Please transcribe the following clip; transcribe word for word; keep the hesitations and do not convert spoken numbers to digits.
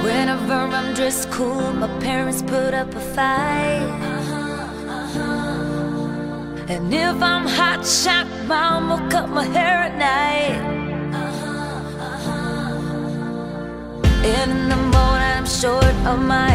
Whenever I'm dressed cool, my parents put up a fight. And if I'm hot shot, mom will cut my hair at night. And in the morning I'm short of my